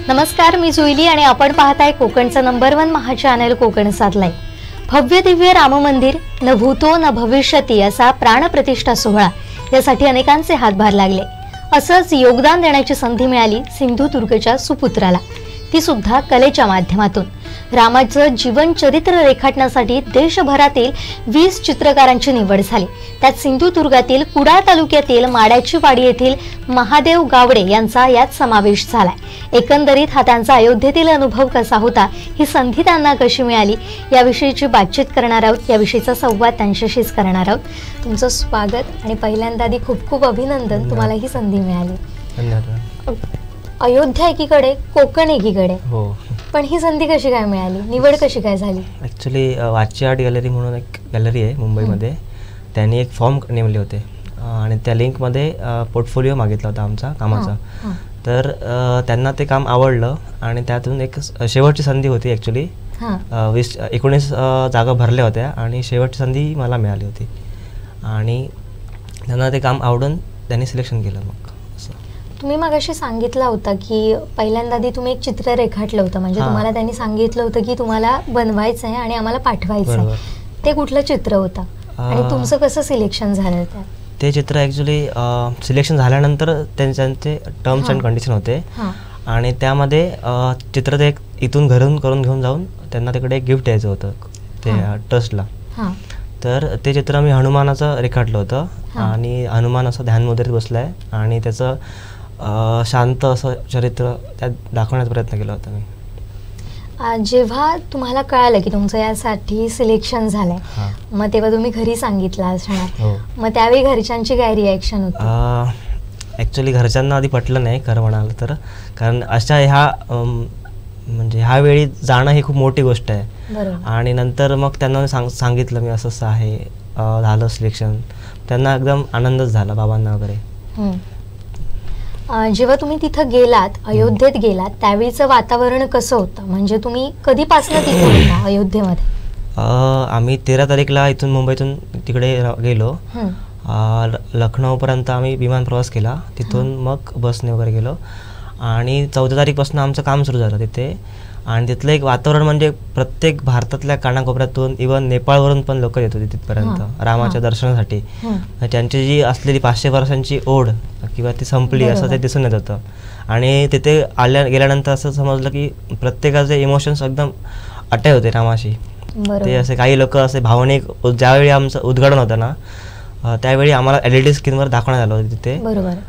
नमस्कार, मी जुईली आणि आपण पाहताय कोकणचं नंबर 1 महा चॅनल कोकण साधलाय. भव्य दिव्य राम मंदिर न भूतो न भविष्यती असा प्राणप्रतिष्ठा सोहळा यासाठी अनेकांचे हातभार लागले. असंच योगदान देण्याची संधी मिळाली सिंधुदुर्गच्या सुपुत्राला, ती सुद्धा कलेच्या माध्यमातून. रामाचं जीवन चरित्र रेखाटण्यासाठी देशभरातील 20 चित्रकारांची निवड झाली. त्यात सिंधुदुर्गातील कुडाळ तालुक्यातील माड्याची वाडी येथील महादेव गावडे यांचा यात समावेश झालाय. एकंदरीत हा त्यांचा अयोध्येतील अनुभव कसा होता, ही संधी त्यांना कशी मिळाली, याविषयीची बातचीत करणार आहोत. याविषयीचा संवाद त्यांच्याशीच करणार आहोत. तुमचं स्वागत आणि पहिल्यांदा आधी खूप खूप अभिनंदन, तुम्हाला ही संधी मिळाली. धन्यवाद. अयोध्या एकीकडे, कोकण एकीकडे, हो, पण ही संधी कशी काय मिळाली, निवड कशी काय झाली? ॲक्च्युली वाची आर्ट गॅलरी म्हणून एक गॅलरी आहे मुंबईमध्ये, त्यांनी एक फॉर्म नेमले होते आणि त्या लिंकमध्ये पोर्टफोलिओ मागितला होता आमचा कामाचा. तर त्यांना ते काम आवडलं आणि त्यातून एक शेवटची संधी होती. ॲक्च्युली 19 जागा भरल्या होत्या आणि शेवटची संधी मला मिळाली होती आणि त्यांना ते काम आवडून त्यांनी सिलेक्शन केलं. मग तुम्ही मगाशी सांगितलं होतं की पहिल्यांदा तुम्ही एक चित्र रेखाटलं होतं, म्हणजे तुम्हाला त्यांनी सांगितलं होतं की तुम्हाला बनवायचं आहे आणि आम्हाला पाठवायचं आहे. ते कुठलं चित्र होतं आणि तुमचं कसं सिलेक्शन झालं? ते चित्र ॲक्च्युली सिलेक्शन झाल्यानंतर त्यांचे टर्म्स अँड कंडिशन होते आणि त्यामध्ये चित्र ते इथून घरून करून घेऊन जाऊन त्यांना तिकडे एक गिफ्ट द्यायचं होतं ते ट्रस्टला. तर ते चित्र मी हनुमानाचं रेखाटलं होतं आणि हनुमान असं ध्यान मुद्रेत बसला आहे आणि त्याचं शांत असं चरित्र त्यात दाखवण्याचा प्रयत्न केला होता मी. जेव्हा तुम्हाला कळालं की तुमचं यासाठी सिलेक्शन झालंय, मग तेव्हा तुम्ही घरी सांगितलं असणार, मग त्यावेळी घरच्यांची काय रिॲक्शन होती? ॲक्च्युली घरच्यांना आधी पटलं नाही खरं म्हणाल तर, कारण अशा म्हणजे ह्या वेळी जाणं ही खूप मोठी गोष्ट आहे. आणि नंतर मग त्यांना सांगितलं मी असं आहे, झालं सिलेक्शन. त्यांना एकदम आनंदच झाला, बाबांना वगैरे. जेव्हा तुम्ही तिथं गेलात, अयोध्येत गेलात, त्यावेळीचं वातावरण कसं होतं? म्हणजे तुम्ही कधीपासून तिथे होता अयोध्येमध्ये? आम्ही 13 तारीखला इथून मुंबईतून तिकडे गेलो. लखनौपर्यंत आम्ही विमान प्रवास केला, तिथून मग बसने वगैरे गेलो आणि 14 तारीखपासून आमचं काम सुरू झालं तिथे. आणि तिथलं एक वातावरण म्हणजे प्रत्येक भारतातल्या कानाकोपऱ्यातून, इव्हन नेपाळवरून पण लोक येत होते तिथपर्यंत रामाच्या दर्शनासाठी. त्यांची जी असलेली 500 वर्षांची ओढ किंवा ती संपली असं ते दिसून येत होतं. आणि तिथे गेल्यानंतर असं समजलं की प्रत्येकाचे इमोशन्स एकदम अटॅच होते रामाशी. ते असे काही लोक असे भावनिक, ज्यावेळी आमचं उद्घाटन होतं ना त्यावेळी आम्हाला LED स्क्रीनवर दाखवण्यात आलं होतं तिथे.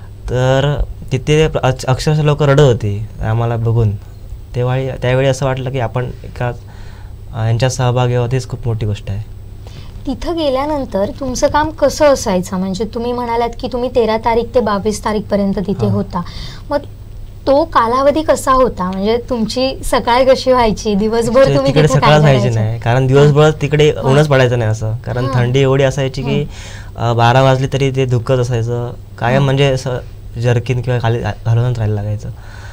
तर तिथे अक्षरशः लोक रडत होते आम्हाला बघून. त्यावेळी असं वाटलं की आपण एका यांच्यात सहभागी आहोत, हीच खूप मोठी गोष्ट आहे. तिथं गेल्यानंतर तुमचं काम कसं असायचं? म्हणजे तुम्ही म्हणालात की तुम्ही 13 तारीख ते 22 तारीखपर्यंत तिथे होता, मग तो कालावधी कसा होता? म्हणजे तुमची सकाळ कशी व्हायची, दिवसभर तुम्ही तिकडे सकाळ व्हायची नाही, कारण दिवसभर तिकडे ऊनच पडायचं नाही असं, कारण थंडी एवढी असायची की 12 वाजले तरी ते धुक्कच असायचं कायम, म्हणजे असं जर्किन किंवा खाली घालूनच राहायला लागायचं.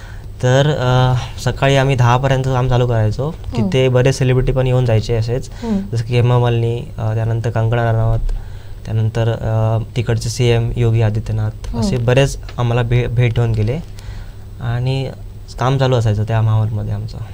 तर सकाळी आम्ही 10 पर्यंत काम चालू करायचो. तिथे बरेच सेलिब्रिटी पण येऊन जायचे असेच, जसं की हेमा मालिनी, त्यानंतर कंगना रनौत, त्यानंतर तिकडचे CM योगी आदित्यनाथ, असे बरेच आम्हाला भेट देऊन गेले आणि काम चालू असायचं त्या माहोलमध्ये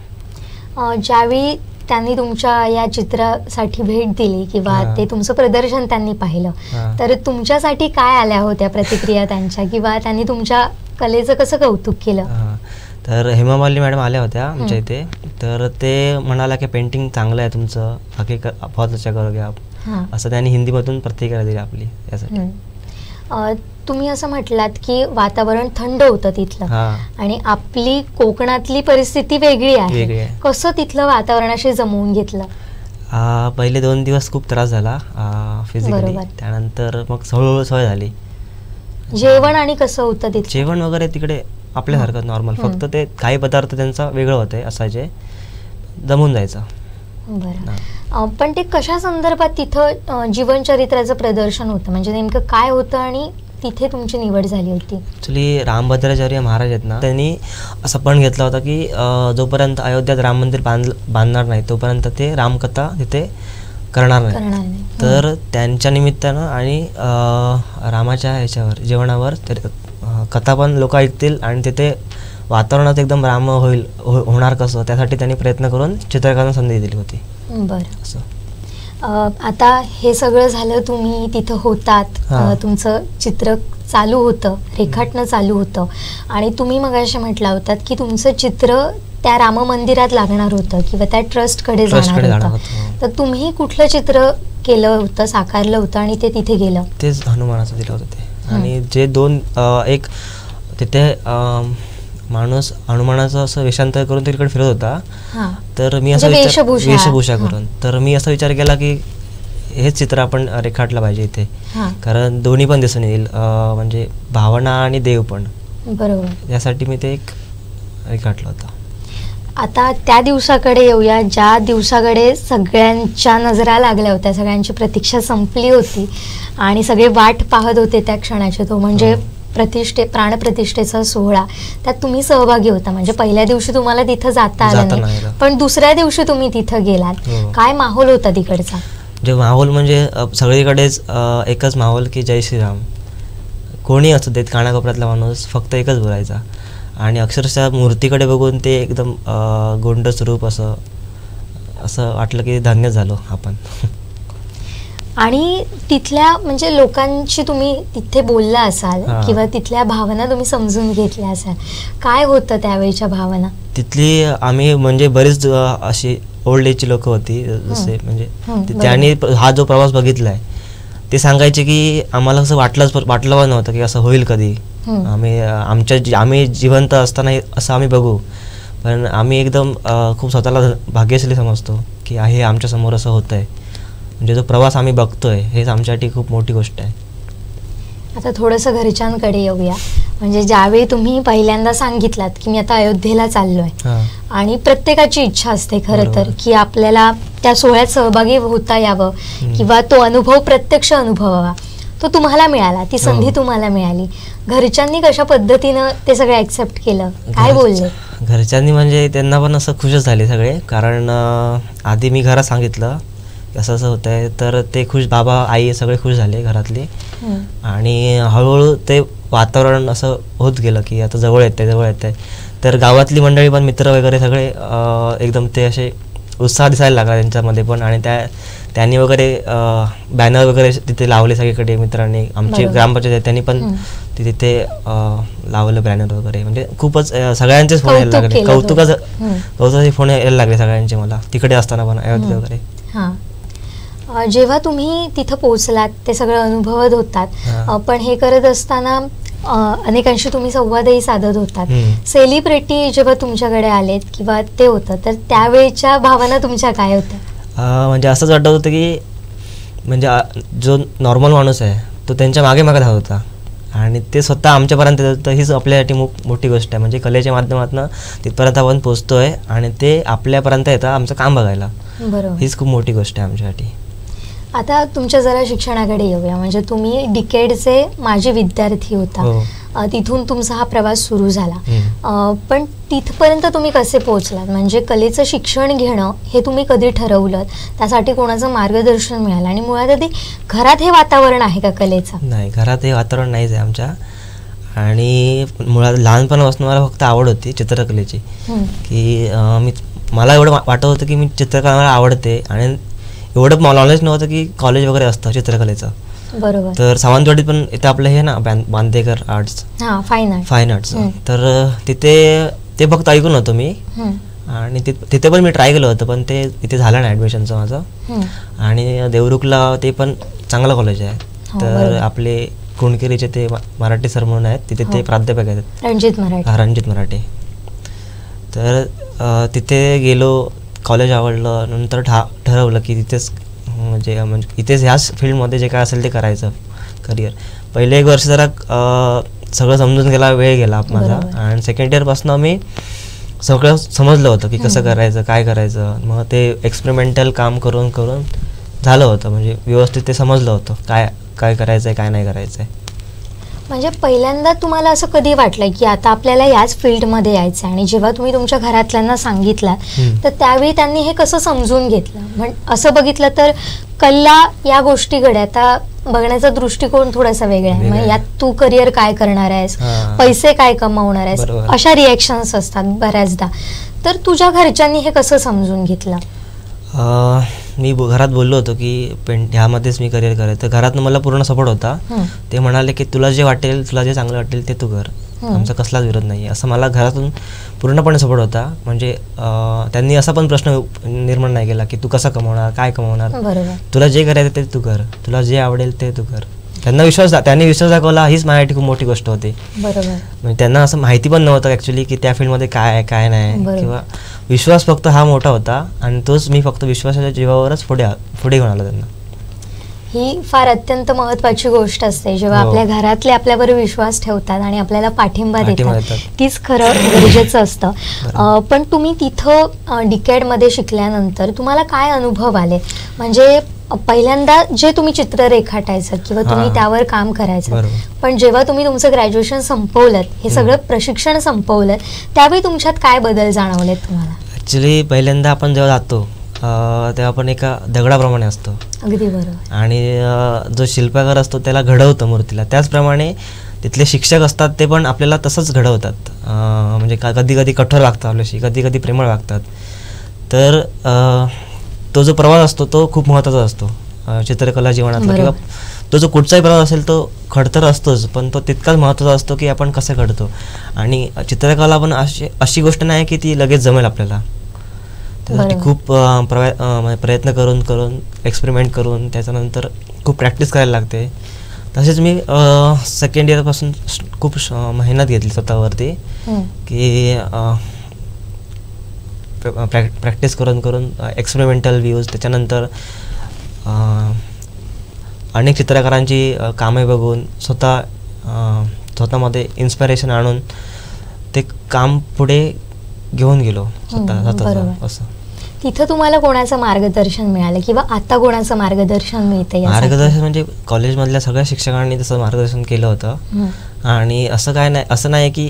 आमचं. ज्यावेळी त्यांनी तुमच्या या चित्रासाठी भेट दिली किंवा ते तुमचं प्रदर्शन त्यांनी पाहिलं, तर तुमच्यासाठी काय आल्या होत्या प्रतिक्रिया त्यांच्या, किंवा त्यांनी तुमच्या कलेचं कसं कौतुक केलं? तर हेमा मालिनी मॅडम आल्या होत्या आमच्या इथे. तर ते म्हणाला की पेंटिंग चांगलं आहे तुमचं, बाकी बहुत अच्छा करोगे आप, असं त्यांनी हिंदीमधून प्रतिक्रिया दिली आपली यासाठी. तुम्ही असं म्हटलात की वातावरण थंड होतं तिथलं आणि आपली कोकणातली परिस्थिती वेगळी आहे. कसं तिथलं वातावरणाशी जमवून घेतलं? पहिले 2 दिवस खूप त्रास झाला फिजिकली, त्यानंतर मग हळूहळू सवय झाली. जेवण आणि कसं होतं तिथे? जेवण वगैरे तिकडे आपल्यासारखं नॉर्मल, फक्त ते काही पदार्थ त्यांचा वेगळं होते असायचे, जमून जायचं. बरं, पण ते कशा संदर्भात तिथं जीवनचरित्राचं प्रदर्शन होतं? म्हणजे नेमकं काय होतं आणि तिथे तुमची निवड झाली होती? ॲक्च्युली रामभद्राचार्य महाराज आहेत ना, त्यांनी असं पण घेतला होता की जोपर्यंत अयोध्यात राम मंदिर बांधणार नाही तोपर्यंत ते रामकथा तिथे करणार नाही. तर त्यांच्या निमित्तानं आणि रामाच्या ह्याच्यावर जेवणावर कथा पण लोक ऐकतील आणि तिथे वातावरणात एकदम राम होणार कसं, त्यासाठी त्यांनी प्रयत्न करून चित्रकारांना संधी दिली होती. बरं. असं आता हे सगळं झालं, तुम्ही तिथं होतात, तुमचं चित्र चालू होतं, रेखाटणं चालू होतं, आणि तुम्ही मगाशी म्हटला होतात की तुमचं चित्र त्या राम मंदिरात लागणार होतं किंवा त्या ट्रस्टकडे जाणार होतं. तर तुम्ही कुठलं चित्र केलं होतं, साकारलं होतं आणि ते तिथे गेलं? तेच हनुमानाचं दिलं होतं ते. आणि जे दोन एक तिथे माणूस हनुमानाचं असं वेषांतर करून तिकडे फिरत होता, तर मी असं वेशभूषा करून, तर मी असा विचार केला की हेच चित्र आपण रेखाटलं पाहिजे इथे, कारण दोन्ही पण दिसून येईल, म्हणजे भावना आणि देव पण. बरोबर. यासाठी मी ते एक रेखाटलं होतं. आता त्या दिवसाकडे येऊया, ज्या दिवसाकडे सगळ्यांच्या नजरा लागल्या होत्या, सगळ्यांची प्रतीक्षा संपली होती आणि सगळे वाट पाहत होते त्या क्षणाची. तो म्हणजे प्राणप्रतिष्ठेचा सोहळा. त्यात तुम्ही सहभागी होता. म्हणजे पहिल्या दिवशी तुम्हाला तिथं जाता आलं नाही, पण दुसऱ्या दिवशी तुम्ही तिथं गेलात. काय माहोल होता तिकडचा? जे माहोल म्हणजे सगळीकडेच एकच माहोल की जय श्रीराम. कोणी असू देत, कानाकोपऱ्यातला माणूस फक्त एकच बोलायचा. आणि अक्षरशः मूर्तीकडे बघून ते एकदम गोंड स्वरूप असं वाटलं की धन्य झालो आपण. आणि तिथल्या म्हणजे लोकांशी तुम्ही तिथे बोलला असाल किंवा तिथल्या भावना तुम्ही समजून घेतल्या असाल. काय होतं त्यावेळीच्या भावना? तिथली आम्ही म्हणजे बरीच अशी ओल्ड एजची लोक होती, जसे म्हणजे त्यांनी हा जो प्रवास बघितलाय ते सांगायचे की आम्हाला असं वाटलं नव्हतं की असं होईल कधी. आम्ही जिवंत असताना असं आम्ही बघू, पण आम्ही एकदम खूप स्वतःला भाग्यशाली समजतो की हे आमच्या समोर असं होतंय. म्हणजे जो प्रवास आम्ही बघतोय हेच आमच्यासाठी खूप मोठी गोष्ट आहे. आता थोडंसं घरच्यांकडे येऊया. म्हणजे ज्यावेळी तुम्ही पहिल्यांदा सांगितलात की मी आता अयोध्येला चाललोय, आणि प्रत्येकाची इच्छा असते खरं तर की आपल्याला त्या सोहळ्यात सहभागी होता यावं किंवा तो अनुभव प्रत्यक्ष अनुभवावा. तो तुम्हाला मिळाला, ती संधी तुम्हाला मिळाली. घरच्यांनी कशा पद्धतीनं ते सगळं ऍक्सेप्ट केलं, काय बोलले? घरच्यांनी म्हणजे त्यांना पण असं खुशच झाले सगळे, कारण आधी मी घरात सांगितलं असं असं होत आहे, तर ते खुश, बाबा आई सगळे खुश झाले घरातले. आणि हळूहळू ते वातावरण असं होत गेलं की आता जवळ येत आहे. तर गावातली मंडळी पण, मित्र वगैरे सगळे एकदम ते असे उत्साह दिसायला लागला त्यांच्यामध्ये पण. आणि त्यांनी वगैरे बॅनर वगैरे तिथे लावले सगळीकडे. मित्रांनी, आमची ग्रामपंचायत त्यांनी पण तिथे लावलं बॅनर वगैरे. म्हणजे खूपच सगळ्यांचेच फोन यायला लागले, कौतुकाचे फोन यायला लागले सगळ्यांचे मला, तिकडे असताना पण अयोध्ये वगैरे. जेव्हा तुम्ही तिथं पोहोचलात, ते सगळं अनुभवत होतात, पण हे करत असताना अनेकांशी तुम्ही संवादही साधत होतात. सेलिब्रिटी जेव्हा तुमच्याकडे आलेत किंवा ते होतं, तर त्यावेळेच्या भावना तुमच्या काय होत्या? म्हणजे असंच वाटत होतं की म्हणजे जो नॉर्मल माणूस आहे तो त्यांच्या मागे धावत होता आणि ते स्वतः आमच्यापर्यंत येत होतं. हीच आपल्यासाठी मोठी गोष्ट आहे. म्हणजे कलेच्या माध्यमातून तिथपर्यंत आपण पोहोचतोय आणि ते आपल्यापर्यंत येतं आमचं काम बघायला. बरोबर. हीच खूप मोठी गोष्ट आहे आमच्यासाठी. आता तुमच्या जरा शिक्षणाकडे येऊया. म्हणजे तुम्ही डिकेडचे माजी विद्यार्थी होता, तिथून तुमचा हा प्रवास सुरू झाला. पण तिथपर्यंत तुम्ही कसे पोहोचलात? म्हणजे कलेचं शिक्षण घेणं हे तुम्ही कधी ठरवलं? त्यासाठी कोणाचं मार्गदर्शन मिळालं? आणि मुळात आधी घरात हे वातावरण आहे का कलेचं? नाही, घरात हे वातावरण नाहीच आहे आमच्या. आणि मुळात लहानपणापासून मला फक्त आवड होती चित्रकलेची, की मला एवढं वाटत होतं की मी चित्रकला मला आवडते. आणि एवढं नॉलेज नव्हतं की कॉलेज वगैरे असतं चित्रकलेचं. बरोबर. तर सावंतवाडीत पण इथे आपलं हे ना बांदेकर आर्ट्स, फाईन आर्ट्स, तर तिथे ते फक्त ऐकून होतो मी. आणि तिथे पण मी ट्राय केलं होतं, पण ते इथे झालं नाही ॲडमिशनचं माझं. आणि देवरुखला ते पण चांगलं कॉलेज आहे. तर आपले कुणकेरीचे ते मराठी सर म्हणून आहेत, तिथे ते प्राध्यापक आहेत, रणजित मराठे. तर तिथे गेलो, कॉलेज आवडलं. नंतर ठरवलं की तिथेच म्हणजे इथेच ह्याच फील्डमध्ये जे काय असेल ते करायचं करिअर. पहिले 1 वर्ष जरा सगळं समजून गेला, वेळ गेला माझा. आणि सेकंड इयरपासून मी सगळं समजलं होतं की कसं करायचं, काय करायचं. मग ते एक्सपेरिमेंटल काम करून झालं होतं. म्हणजे व्यवस्थित ते समजलं होतं काय करायचं आहे, काय नाही करायचं आहे. म्हणजे पहिल्यांदा तुम्हाला असं कधी वाटलं की आता आपल्याला याच फील्डमध्ये यायचं आहे? आणि जेव्हा तुम्ही तुमच्या घरातल्यांना सांगितलं, तर त्यावेळी त्यांनी हे कसं समजून घेतलं? असं बघितलं तर कला या गोष्टीकडे आता बघण्याचा दृष्टिकोन थोडासा वेगळा आहे. मग यात तू करिअर काय करणार आहेस, पैसे काय कमावणार आहेस, अशा रिएक्शन्स असतात बऱ्याचदा. तर तुझ्या घरच्यांनी हे कसं समजून घेतलं? मी घरात बोललो होतो की ह्यामध्येच मी करिअर करायचं, तर घरातनं मला पूर्ण सपोर्ट होता. ते म्हणाले की तुला जे वाटेल, तुला जे चांगलं वाटेल ते तू कर, आमचा कसलाच विरोध नाही, असं मला घरातून पूर्णपणे सपोर्ट होता. म्हणजे त्यांनी असा पण प्रश्न निर्माण नाही केला की तू कसं कमवणार, काय कमवणार, तुला जे करायचं ते तू कर, तुला जे आवडेल ते तू कर. त्यांनी विश्वास दाखवला, हीच माझ्यासाठी खूप मोठी गोष्ट होती. म्हणजे त्यांना असं माहिती पण नव्हतं ॲक्च्युली की त्या फील्डमध्ये काय आहे काय नाही, किंवा विश्वास फक्त हा मोठा होता आणि तोच मी फक्त विश्वासाच्या जीवावरच पुढे घेऊन आलो त्यांना. ही फार अत्यंत महत्त्वाची गोष्ट असते, जेव्हा आपल्या घरातले आपल्यावर विश्वास ठेवतात आणि आपल्याला पाठिंबा देतात, तीच खरं गरजेचं असतं. पण तुम्ही तिथं डिकेडमध्ये शिकल्यानंतर तुम्हाला काय अनुभव आले? म्हणजे पहिल्यांदा जे तुम्ही चित्र रेखाटायचं किंवा तुम्ही त्यावर काम करायचं, पण जेव्हा तुम्ही तुमचं ग्रॅज्युएशन संपवलं, हे सगळं प्रशिक्षण संपवलं, त्यावेळी तुमच्यात काय बदल जाणवलेत तुम्हाला? ॲक्च्युली पहिल्यांदा आपण जेव्हा जातो तेव्हा आपण एका दगडाप्रमाणे असतो. अगदी बरोबर. आणि जो शिल्पकार असतो त्याला घडवतं मूर्तीला, त्याचप्रमाणे तिथले शिक्षक असतात ते पण आपल्याला तसंच घडवतात. म्हणजे कधी कधी कठोर वागतात आपल्याशी, कधी कधी प्रेमळ वागतात. तर तो जो प्रवास असतो तो खूप महत्त्वाचा असतो चित्रकला जीवनातला, किंवा तो जो कुठचाही प्रवास असेल तो खडतर असतोच, पण तो तितकाच महत्त्वाचा असतो की आपण कसं घडतो. आणि चित्रकला पण अशी गोष्ट नाही की ती लगेच जमेल आपल्याला. त्यासाठी खूप प्रयत्न करून एक्सपेरिमेंट करून त्याच्यानंतर खूप प्रॅक्टिस करायला लागते. तसेच मी सेकंड इयरपासून खूप मेहनत घेतली स्वतःवरती की प्रॅक्टिस करून एक्सपेरिमेंटल व्ह्यूज, त्याच्यानंतर अनेक चित्रकारांची कामे बघून स्वतःमध्ये इन्स्पिरेशन आणून ते काम पुढे घेऊन गेलो स्वतः. असं तिथं तुम्हाला कोणाचं मार्गदर्शन मिळालं किंवा आता कोणाचं मार्गदर्शन मिळते? मार्गदर्शन म्हणजे कॉलेजमधल्या सगळ्या शिक्षकांनी तसं मार्गदर्शन केलं होतं. आणि असं नाही की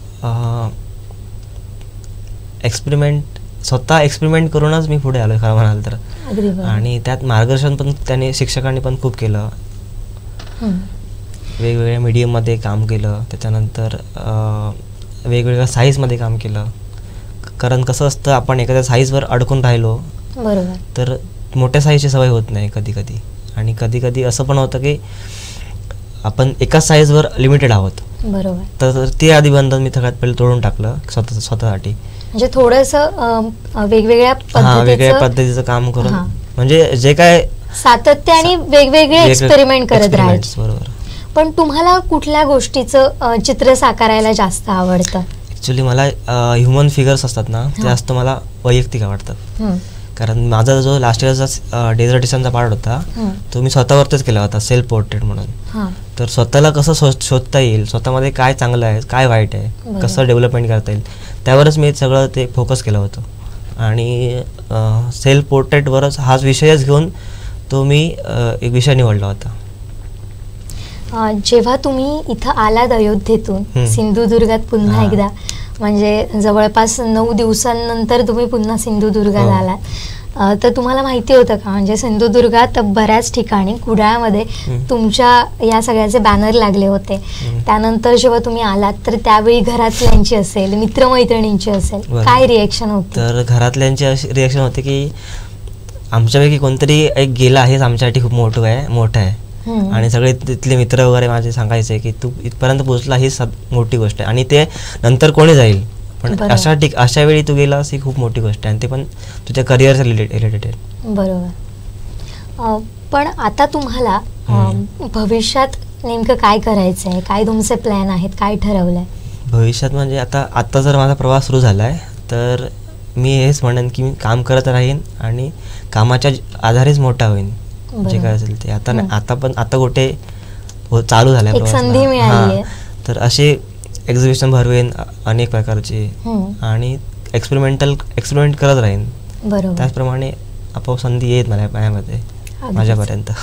स्वतः एक्सपेरिमेंट करूनच मी पुढे आलो खरं म्हणाल तर. आणि त्यात मार्गदर्शन पण शिक्षकांनी पण खूप केलं. वेगवेगळ्या मीडियममध्ये काम केलं, त्याच्यानंतर वेगवेगळ्या साईजमध्ये काम केलं. कारण कसं असतं, आपण एखाद्या साईजवर अडकून राहिलो तर मोठ्या साईजची सवय होत नाही कधी कधी. आणि कधी कधी असं पण होतं की आपण एकाच साईजवर लिमिटेड आहोत. तर ते आधी बंधन मी सगळ्यात पहिले तोडून टाकलं स्वतःसाठी. म्हणजे थोडंसं वेगवेगळ्या पद्धतीचं काम करून, म्हणजे जे काय सातत्य आणि वेगवेगळे एक्सपेरिमेंट करत राहायचं. बरोबर. पण तुम्हाला कुठल्या गोष्टीचं चित्र साकारायला जास्त आवडतं? ॲक्च्युली मला ह्युमन फिगर्स असतात ना, ते जास्त मला वैयक्तिक आवडतात. कारण माझा जो लास्ट इयरचा डेझर्टेशनचा पार्ट होता तो मी स्वतःवरतीच केला होता, सेल्फ पोर्ट्रेट म्हणून. तर स्वतःला कसं शोधता येईल, स्वतःमध्ये काय चांगलं आहे काय वाईट आहे, कसं डेव्हलपमेंट करता येईल, त्यावरच मी सगळं ते फोकस केलं होतं. आणि सेल्फ पोर्ट्रेटवरच हाच विषयच घेऊन तो मी एक विषय निवडला होता. जेव्हा तुम्ही इथं आलात अयोध्येतून सिंधुदुर्गात पुन्हा एकदा, म्हणजे जवळपास 9 दिवसांनंतर तुम्ही पुन्हा सिंधुदुर्गात आलात, तर तुम्हाला माहिती होतं का, म्हणजे सिंधुदुर्गात बऱ्याच ठिकाणी कुडाळमध्ये तुमच्या या सगळ्याचे बॅनर लागले होते. त्यानंतर जेव्हा तुम्ही आलात तर त्यावेळी घरातल्यांची असेल, मित्रमैत्रिणींची असेल, काय रिएक्शन होती? तर घरातल्यांची अशी रिएक्शन होती की आमच्यापैकी कोणतरी एक गेला हेच आमच्यासाठी खूप मोठं आहे. आणि सगळे तिथले मित्र वगैरे माझे सांगायचे की तू इथपर्यंत पोहोचला ही मोठी गोष्ट आहे, आणि ते नंतर कोणी जाईल, पण अशा वेळी तू गेलास ही खूप मोठी गोष्ट आहे, आणि ते पण तुझ्या करिअरच्या रिलेटेड. बरोबर. पण आता तुम्हाला भविष्यात नेमकं काय करायचं आहे, काय तुमचे प्लॅन आहेत, काय ठरवलंय भविष्यात? म्हणजे आता जर माझा प्रवास सुरू झालाय तर मी हेच म्हणेन की मी काम करत राहीन आणि कामाच्या आधारेच मोठा होईन. जे काय असेल ते आता कुठे चालू झालंय संधी मिळाली, तर असे एक्झिबिशन भरवेन अनेक प्रकारचे, आणि एक्सपेरिमेंट करत राहीन. त्याचप्रमाणे आपोआप संधी येत माझ्यामध्ये माझ्यापर्यंत.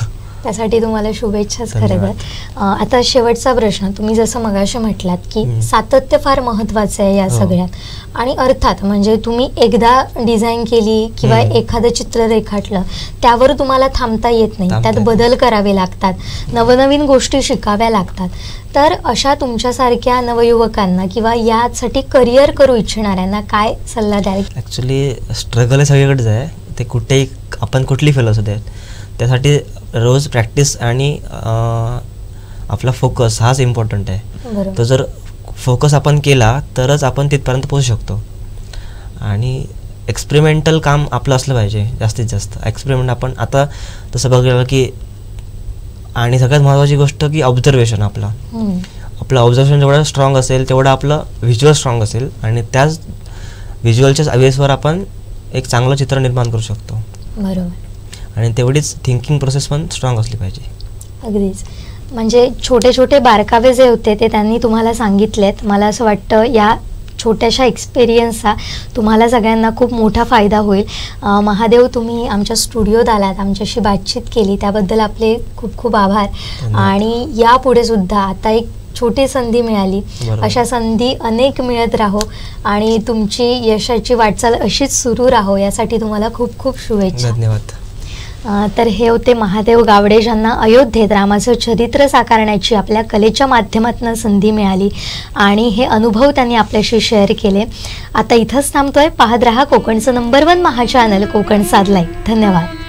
त्यासाठी तुम्हाला शुभेच्छाच खरं धन्यवाद. तर. आता शेवटचा प्रश्न, तुम्ही जसं मगाशी म्हटलात की सातत्य फार महत्त्वाचं आहे या हो. सगळ्यात, आणि अर्थात म्हणजे तुम्ही एकदा डिझाईन केली किंवा एखादं चित्र रेखाटलं त्यावर तुम्हाला थांबता येत नाही, त्यात बदल करावे लागतात, नवनवीन गोष्टी शिकाव्या लागतात. तर अशा तुमच्यासारख्या नवयुवकांना किंवा यासाठी करिअर करू इच्छिणाऱ्यांना काय सल्ला द्याल? ॲक्च्युली स्ट्रगल हे सगळीकडेच आहे, ते कुठेही आपण कुठली फेल असू दे, त्यासाठी रोज प्रॅक्टिस आणि आपला फोकस हाच इम्पॉर्टंट आहे. बरोबर. तो जर फोकस आपण केला तरच आपण तिथपर्यंत पोहोचू शकतो. आणि एक्सपेरिमेंटल काम आपलं असलं पाहिजे जास्तीत जास्त. एक्सपेरिमेंट आपण आता तसं बघितलं की, आणि सगळ्यात महत्त्वाची गोष्ट की ऑब्झर्वेशन आपलं ऑब्झर्वेशन जेवढं स्ट्रॉंग असेल तेवढं आपलं व्हिज्युअल स्ट्रॉंग असेल, आणि त्याच व्हिज्युअलच्या बेसवर आपण एक चांगलं चित्र निर्माण करू शकतो. बरोबर. आणि तेवढीच थिंकिंग प्रोसेस पण स्ट्रॉंग असली पाहिजे. अगदीच. म्हणजे छोटे छोटे बारकावे जे होते ते त्यांनी तुम्हाला सांगितलेत. मला असं वाटतं या छोट्याशा एक्सपिरियन्सचा तुम्हाला सगळ्यांना खूप मोठा फायदा होईल. महादेव, तुम्ही आमच्या स्टुडिओत आलात, आमच्याशी बातचीत केली, त्याबद्दल आपले खूप खूप आभार. आणि यापुढे सुद्धा आता एक छोटी संधी मिळाली, अशा संधी अनेक मिळत राहो आणि तुमची यशाची वाटचाल अशीच सुरू राहो, यासाठी तुम्हाला खूप खूप शुभेच्छा. धन्यवाद. तर हे होते महादेव गावडे, ज्यांना अयोध्येत रामाचं चरित्र साकारण्याची आपल्या कलेच्या माध्यमातून संधी मिळाली आणि हे अनुभव त्यांनी आपल्याशी शेअर केले. आता इथंच थांबतोय. पाहत रहा कोकणचं नंबर 1 महा चॅनल कोकण साधलाय. धन्यवाद.